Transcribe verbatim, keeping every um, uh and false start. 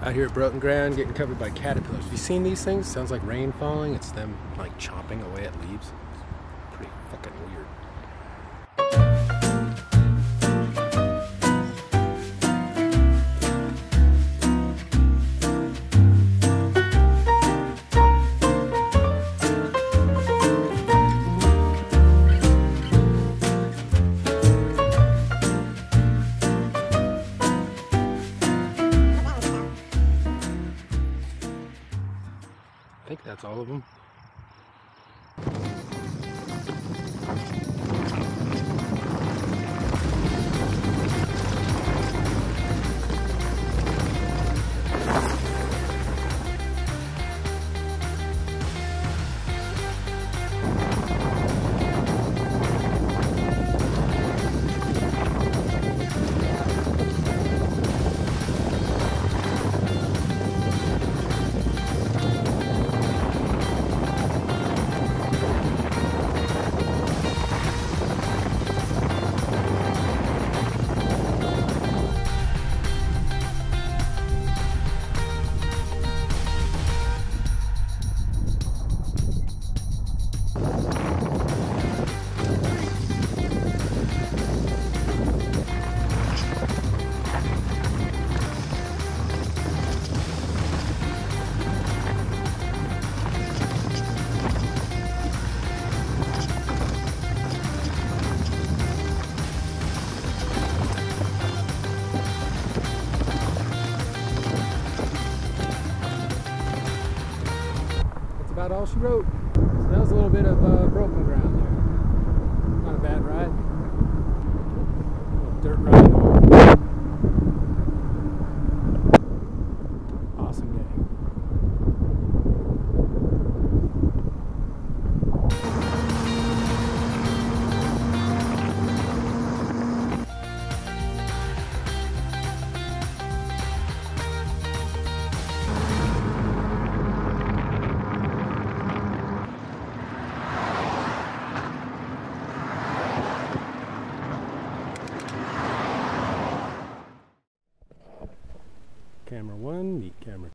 Out here at broken ground, getting covered by caterpillars. Have you seen these things? Sounds like rain falling. It's them like chomping away at leaves. It's pretty fucking weird. I think that's all of them. About all she wrote. So that was a little bit of uh, broken ground there. Not a bad ride. A little dirt ride home. Awesome day. Camera one, meet camera